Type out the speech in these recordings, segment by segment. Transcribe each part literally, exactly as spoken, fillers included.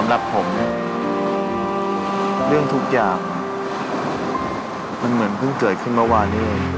ำหรับผมเนี่ยเรื่องทุกอย่างมันเหมือนเพิ่งเกิดขึ้นเมื่อวานนี้เอง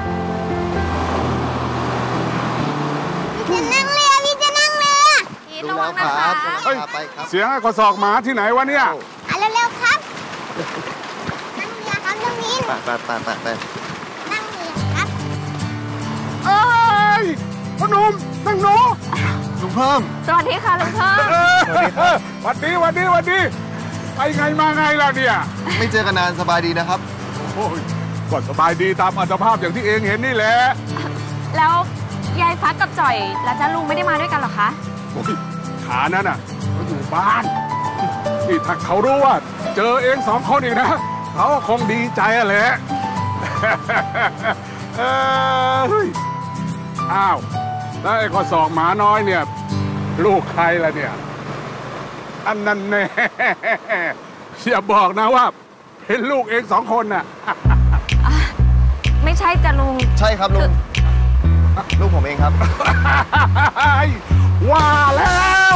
พี่จะนั่งเรือพี่จะนั่งเรือพี่ระวังนะคะเสียงไอ้กระสอบหมาที่ไหนวะเนี่ยอ่ะเร็วๆครับนั่งเรือครับน้องมิ้นไปไปไปไปนั่งเรือครับเอ้ยพ่อหนุ่มนั่งหนูลุงเพิ่มสวัสดีค่ะลุงเพิ่มสวัสดีครับสวัสดีสวัสดีสวัสดีไปไงมาไงล่ะเนี่ยไม่เจอกันนานสบายดีนะครับโอ้ยก็สบายดีตามอัตภาพอย่างที่เองเห็นนี่แหละแล้วยายฟัดกับจ่อยและจ้าลุงไม่ได้มาด้วยกันหรอคะโอ้ยขานั้นน่ะเขาอยู่บ้านนี่ถ้าเขารู้ว่าเจอเองสองคนอีกนะเขาคงดีใจอะแหละเอออ้าวแล้วไอ้ข้อศอกหมาน้อยเนี่ยลูกใครล่ะเนี่ยอันนั้นแน่อย่าบอกนะว่าเป็นลูกเองสองคนน่ะไม่ใช่จ้ะลุงใช่ครับลุงลูกผมเองครับว่าแล้ว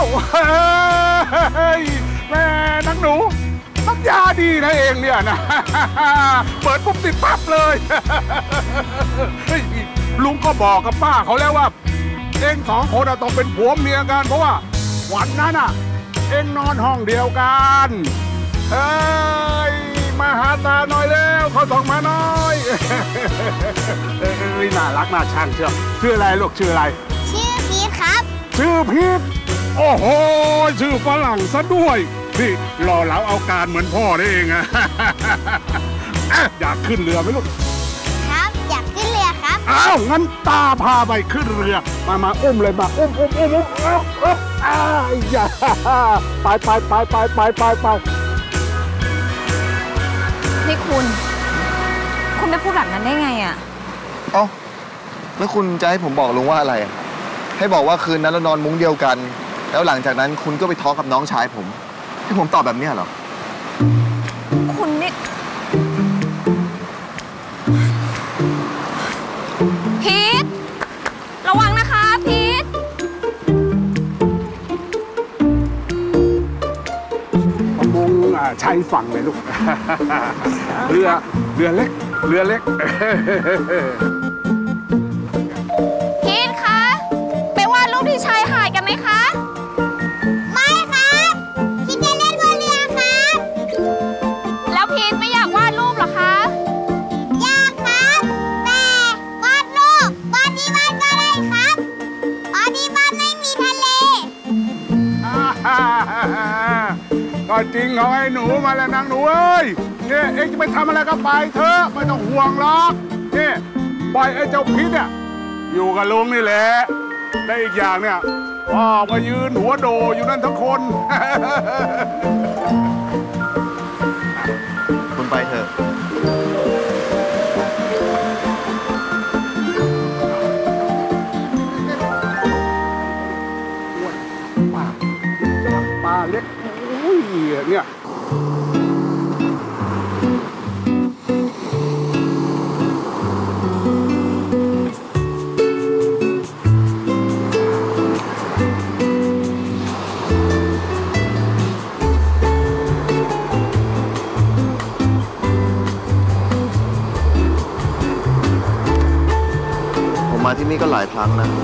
แม่นักหนูสัญญาดีนะเองเนี่ยนะเปิดปุ๊บติดปั๊บเลยลุงก็บอกกับป้าเขาแล้วว่าเองสองคนต้องเป็นผัวเมียกันเพราะว่าวันนั้นน่ะเองนอนห้องเดียวกันเฮ้ยมาหาตาหน่อยแล้วเขาส่งมาหน่อยเอ้ยน่ารักน่าช่างเชียวชื่ออะไรลูกชื่ออะไรชื่อพีทครับชื่อพีทโอ้โหชื่อฝรั่งซะด้วยนี่หล่อเหลาเอาการเหมือนพ่อได้เองอะอยากขึ้นเรือไหมลูกครับอยากขึ้นเรือครับอ้าวงั้นตาพาไปขึ้นเรือมามาอุ้มเลยมาอุ้มอุ้มอุ้มอุ้มอุ้มอุ้มอ้าวอย่าไปไปไปไปไปไปไปนี่คุณคุณไม่พูดแบบนั้นได้ไงอ่ะเอ้าแล้วคุณจะให้ผมบอกลุงว่าอะไรให้บอกว่าคืนนั้นเรานอนมุ้งเดียวกันแล้วหลังจากนั้นคุณก็ไปท้องกับน้องชายผมให้ผมตอบแบบนี้เหรอคุณนี่พีทระวังนะคะพีทมุ้งใช้ฝั่งเลยลูกเรือเรือเล็กเรือเล็กพีทคะไปวาดรูปที่ชายหาดกันไหมคะไม่ครับพีทจะเล่นบนเรือครับแล้วพีทไม่อยากวาดรูปหรอคะอยากครับแต่วาดรูปวาดที่บ้านก็ได้ครับเพราะที่บ้านไม่มีทะเลก็จริงของไอ้หนูมาแล้วนางหนูเอ้ยเนี่ยเอ็งจะไปทำอะไรก็ไปเถอะไม่ต้องห่วงหรอกเนี่ยปล่อยไอ้เจ้าพิษเนี่ยอยู่กับลุงนี่แหละได้อีกอย่างเนี่ยพ่อมายืนหัวโดอยู่นั่นทั้งคนคุณไปเถอะป้าป้าเล็กอุ้ยเนี่ยมาที่นี่ก็หลายครั้งนะ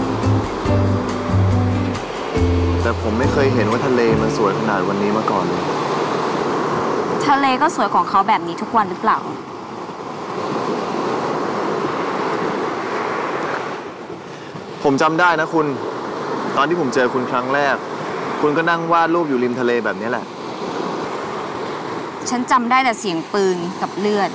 แต่ผมไม่เคยเห็นว่าทะเลมันสวยขนาดวันนี้มาก่อนเลยทะเลก็สวยของเขาแบบนี้ทุกวันหรือเปล่าผมจำได้นะคุณตอนที่ผมเจอคุณครั้งแรกคุณก็นั่งวาดรูปอยู่ริมทะเลแบบนี้แหละฉันจำได้แต่เสียงปืนกับเลือด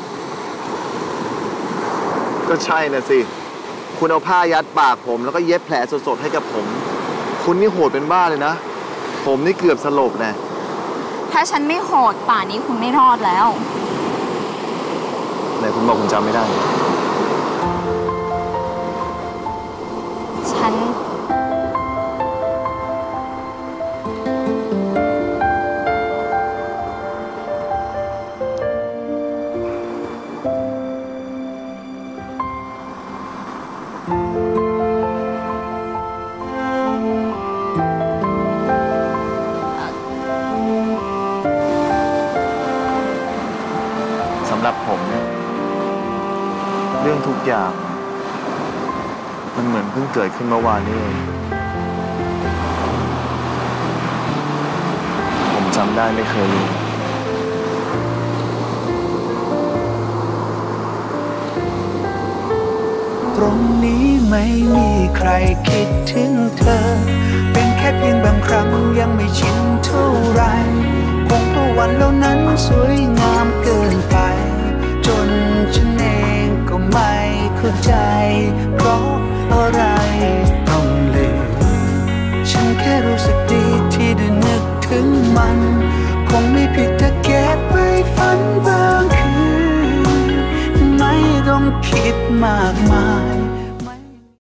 ก็ใช่นะสิคุณเอาผ้ายัดปากผมแล้วก็เย็บแผลสดๆให้กับผมคุณนี่โหดเป็นบ้าเลยนะผมนี่เกือบสลบนะถ้าฉันไม่โหดป่านนี้คุณไม่รอดแล้วไหนคุณบอกคุณจำไม่ได้ฉันหรับผมเนี่ยเรื่องทุกอย่างมันเหมือนเพิ่งเกิดขึ้นเมื่อวานนี้เองผมจำได้ไม่เคยลืมตรงนี้ไม่มีใครคิดถึงเธอเป็นแค่เพียงบางครั้งยังไม่ชินเท่าไรคงเพราะวันเหล่านั้นสวยงามเกินไปจนฉันเองก็ไม่เข้าใจเพราะอะไรต้องลืมฉันแค่รู้สึกดีที่ได้นึกถึงมันคงไม่ผิดถ้าเก็บไว้ฝันบางคืนไม่ต้องคิดมากมาย